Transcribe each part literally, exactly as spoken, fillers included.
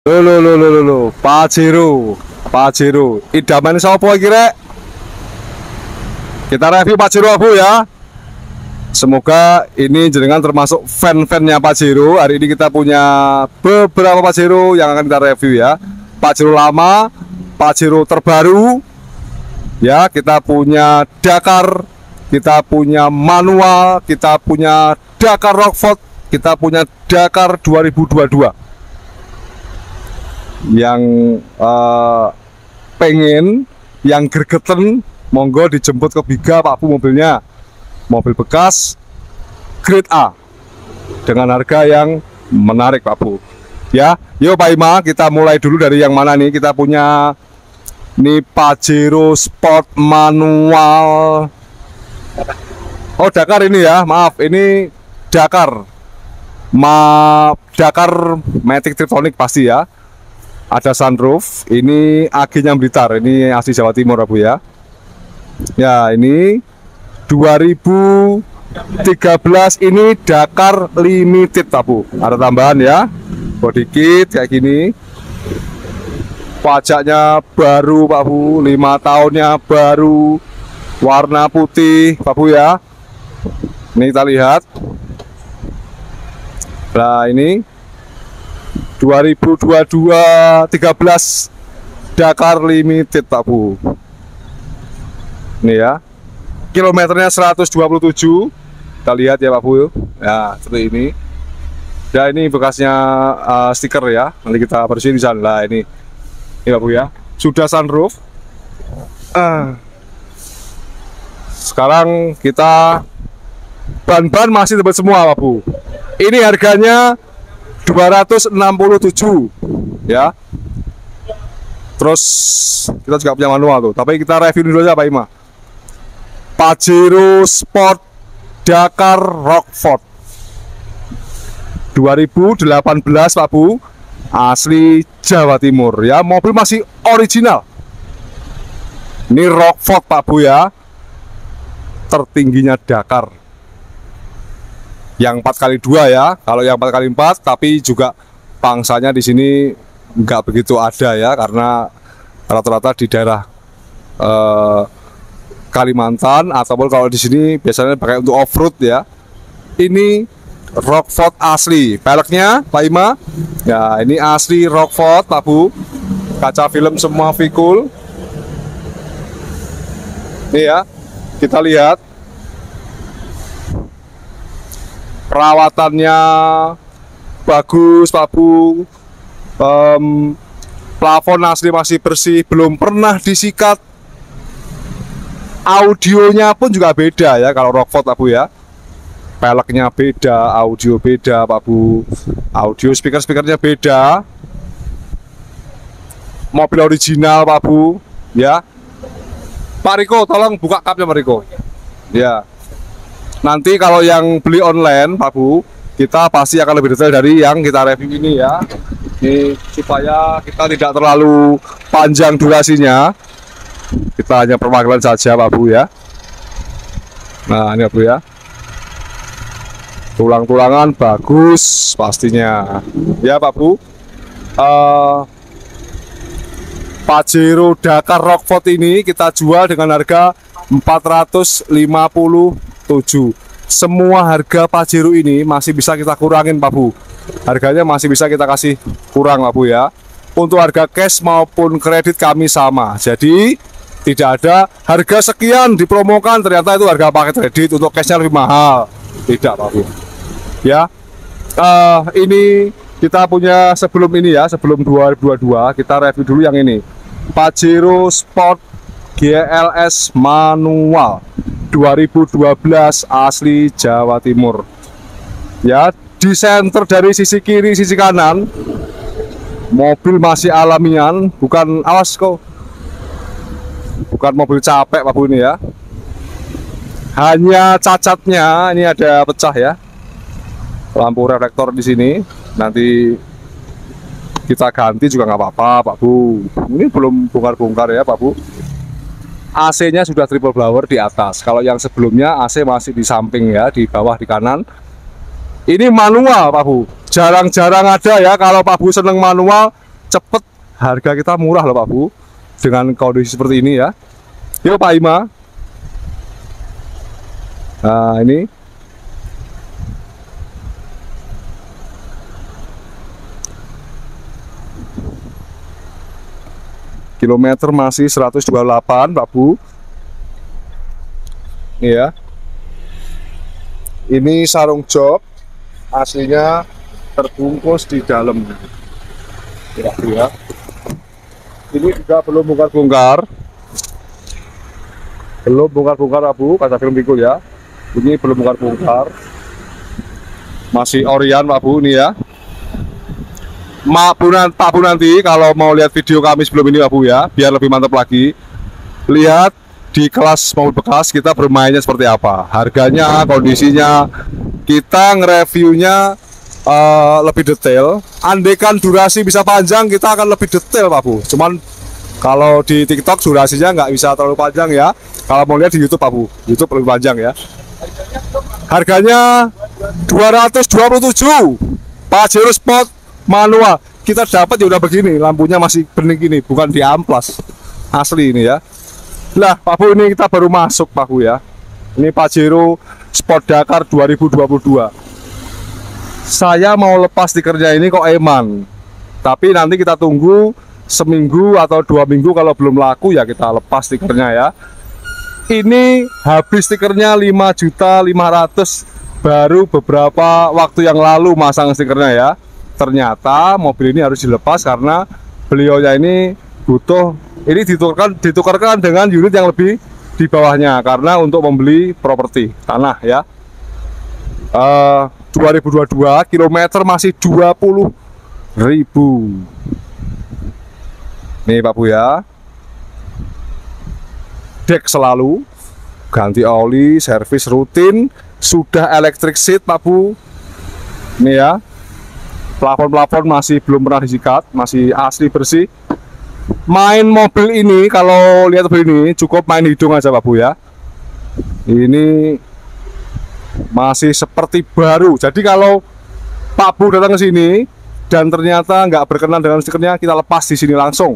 Lo lo lo lo lo lo, Pajero, Pajero. Idaman sapa iki rek? Kita review Pajero aku ya. Semoga ini jenengan termasuk fan-fannya Pajero. Hari ini kita punya beberapa Pajero yang akan kita review ya. Pajero lama, Pajero terbaru. Ya, kita punya Dakar, kita punya manual, kita punya Dakar Rockford, kita punya Dakar dua ribu dua puluh dua. Yang uh, pengen, yang gergeten, monggo dijemput ke Biga Pak Bu mobilnya. Mobil bekas grade A dengan harga yang menarik Pak Bu. Ya, yuk Pak Ima, kita mulai dulu dari yang mana nih? Kita punya ini Pajero Sport manual. Oh, Dakar ini ya, maaf, ini Dakar. Ma Dakar Matic Triptonic pasti ya. Ada sunroof, ini aginya Blitar, ini asli Jawa Timur Bu ya. Ya, ini dua ribu tiga belas, ini Dakar Limited Pak Bu. Ada tambahan ya, body kit kayak gini. Pajaknya baru Pak Bu, lima tahunnya baru, warna putih Pak Bu ya. Ini kita lihat. Nah, ini dua ribu dua puluh dua tiga belas Dakar Limited Pak Bu. Ini ya, kilometernya seratus dua puluh tujuh. Kita lihat ya Pak Bu ya, seperti ini. Ya, ini bekasnya uh, stiker ya, nanti kita bersihin di sana. Nah, ini ini Pak Bu ya, sudah sunroof. uh. Sekarang kita ban-ban masih tebal semua Pak Bu. Ini harganya dua ratus enam puluh tujuh ya. Terus kita juga punya manual tuh, tapi kita review dulu aja Pak Ima. Pajero Sport Dakar Rockford dua ribu delapan belas Pak Bu, asli Jawa Timur ya. Mobil masih original. Ini Rockford Pak Bu ya, tertingginya Dakar yang empat kali dua ya. Kalau yang empat kali empat, tapi juga pangsanya di sini nggak begitu ada ya, karena rata-rata di daerah eh, Kalimantan, ataupun kalau di sini biasanya pakai untuk off-road ya. Ini Rockford asli, peleknya Pak Ima ya, ini asli Rockford Pak Bu. Kaca film semua Vikul. Ini ya, kita lihat perawatannya bagus Pak Bu. um, Plafon asli masih bersih, belum pernah disikat. Audionya pun juga beda ya kalau Rockford Pak Bu ya. Peleknya beda, audio beda Pak Bu. Audio speaker-speakernya beda. Mobil original Pak Bu ya. Pak Riko, tolong buka kapnya Pak Riko ya. Nanti kalau yang beli online Pak Bu, kita pasti akan lebih detail dari yang kita review ini ya. Ini supaya kita tidak terlalu panjang durasinya, kita hanya perwakilan saja Pak Bu ya. Nah, ini Pak Bu ya, tulang-tulangan bagus pastinya ya Pak Bu. uh, Pajero Dakar Rockford ini kita jual dengan harga empat ratus lima puluh tujuh. Semua harga Pajero ini masih bisa kita kurangin Pak Bu. Harganya masih bisa kita kasih kurang Pak Bu ya. Untuk harga cash maupun kredit kami sama. Jadi tidak ada harga sekian dipromokan ternyata itu harga paket kredit, untuk cashnya lebih mahal. Tidak Pak Bu ya. uh, Ini kita punya sebelum ini ya, sebelum dua ribu dua puluh dua, kita review dulu yang ini, Pajero Sport G L S manual dua ribu dua belas, asli Jawa Timur ya. Di center dari sisi kiri sisi kanan, mobil masih alamian, bukan, awas kok, bukan mobil capek Pak Bu ini ya. Hanya cacatnya ini ada pecah ya, lampu reflektor di sini, nanti kita ganti juga nggak apa-apa Pak Bu. Ini belum bongkar-bongkar ya Pak Bu. A C-nya sudah triple blower di atas. Kalau yang sebelumnya A C masih di samping ya, di bawah di kanan. Ini manual Pak Bu. Jarang-jarang ada ya kalau Pak Bu seneng manual cepet, harga kita murah loh Pak Bu, dengan kondisi seperti ini ya. Yuk Pak Ima. Nah ini kilometer masih seratus dua puluh delapan Pak Bu. Ini ya. Ini sarung jok aslinya terbungkus di dalam. Ya, ya. Ini juga belum bongkar-bongkar. Belum bongkar-bongkar Pak Bu, kaca film pikul ya. Ini belum bongkar-bongkar. Masih orian Pak Bu ini ya. Mak Bu, Pak Bu nanti kalau mau lihat video kami sebelum ini Pak Bu ya, biar lebih mantap lagi, lihat di kelas mobil bekas kita bermainnya seperti apa, harganya, kondisinya, kita nge-reviewnya uh, lebih detail. Andaikan durasi bisa panjang, kita akan lebih detail Pak Bu. Cuman kalau di TikTok durasinya nggak bisa terlalu panjang ya. Kalau mau lihat di YouTube Pak Bu, YouTube lebih panjang ya. Harganya dua ratus dua puluh tujuh Pajero Sport manual. Kita dapat ya udah begini, lampunya masih bening gini, bukan di amplas, asli ini ya. Lah Pak Bu, ini kita baru masuk Pak Bu ya. Ini Pajero Sport Dakar dua ribu dua puluh dua. Saya mau lepas stikernya ini kok eman. Tapi nanti kita tunggu seminggu atau dua minggu, kalau belum laku ya kita lepas stikernya ya. Ini habis stikernya lima juta lima ratus ribu, baru beberapa waktu yang lalu masang stikernya ya. Ternyata mobil ini harus dilepas karena beliaunya ini butuh, ini ditukarkan ditukarkan dengan unit yang lebih di bawahnya karena untuk membeli properti tanah ya. uh, dua ribu dua puluh dua, kilometer masih dua puluh ribu. Nih Pak Bu ya, dek selalu ganti oli, servis rutin, sudah electric seat Pak Bu. Nih ya, plafon-plafon masih belum pernah disikat, masih asli bersih. Main mobil ini, kalau lihat mobil ini cukup main hidung aja Pak Bu ya. Ini masih seperti baru. Jadi kalau Pak Bu datang ke sini dan ternyata nggak berkenan dengan stikernya, kita lepas di sini langsung.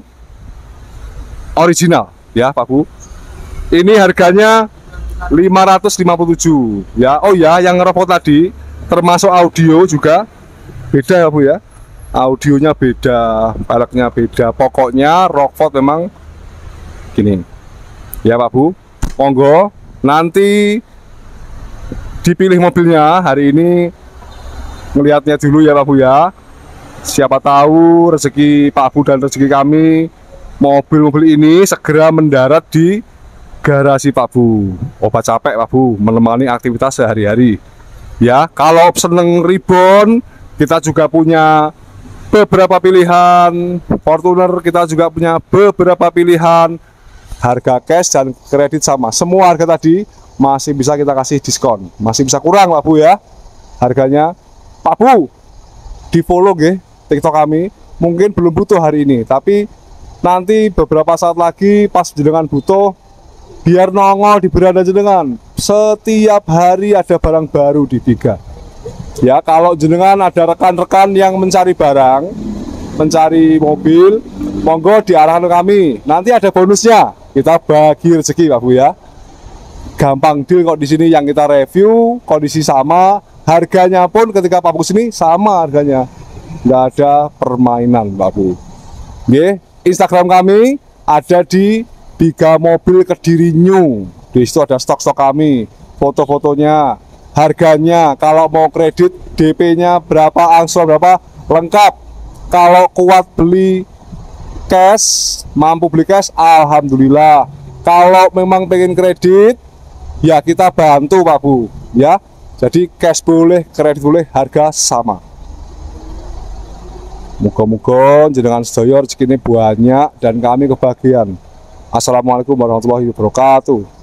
Original ya Pak Bu. Ini harganya lima ratus lima puluh tujuh ya. Oh ya, yang ngeropot tadi termasuk audio juga beda ya Bu ya. Audionya beda, peleknya beda, pokoknya Rockford memang gini ya Pak Bu. Monggo nanti dipilih mobilnya, hari ini ngelihatnya dulu ya Pak Bu ya. Siapa tahu rezeki Pak Bu dan rezeki kami, mobil-mobil ini segera mendarat di garasi Pak Bu. Obat capek Pak Bu, menemani aktivitas sehari-hari ya. Kalau seneng ribon, kita juga punya beberapa pilihan. Fortuner kita juga punya beberapa pilihan. Harga cash dan kredit sama, semua harga tadi masih bisa kita kasih diskon, masih bisa kurang Pak Bu ya harganya. Pak Bu, di follow nggih TikTok kami. Mungkin belum butuh hari ini, tapi nanti beberapa saat lagi pas jenengan butuh, biar nongol di beranda jenengan. Setiap hari ada barang baru di Tiga ya. Kalau jenengan ada rekan-rekan yang mencari barang, mencari mobil, monggo diarahkan kami. Nanti ada bonusnya, kita bagi rezeki Pak Bu ya. Gampang deal kok di sini, yang kita review kondisi sama, harganya pun ketika Pak Bu sini sama harganya, nggak ada permainan Pak Bu. Oke, Instagram kami ada di Tiga Mobil Kediri New. Di situ ada stok-stok kami, foto-fotonya, harganya. Kalau mau kredit D P-nya berapa, angsuran berapa, lengkap. Kalau kuat beli cash, mampu beli cash, alhamdulillah. Kalau memang pengen kredit, ya kita bantu Pak Bu ya. Jadi cash boleh, kredit boleh, harga sama. Muga-muga jenengan sedaya rezekine banyak dan kami kebagian. Assalamualaikum warahmatullahi wabarakatuh.